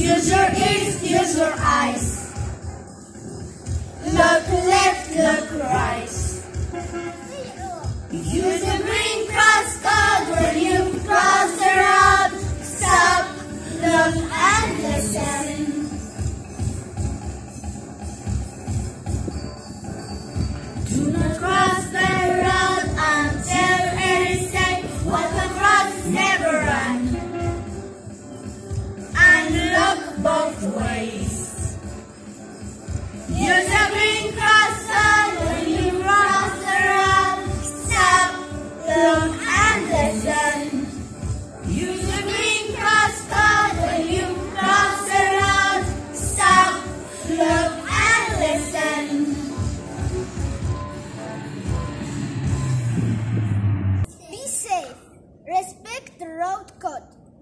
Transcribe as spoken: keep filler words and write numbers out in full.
Use your ears, use your eyes. Look left, look right. Use the green cross code when you cross the road. Stop, look and listen. Do not cross the road until it is safe. Walk across, never run. And look both ways. Use the green cross code when you cross the road. Stop, look and listen. Use the green cross code when you cross the road. Stop, look and listen. Be safe. Respect the road code.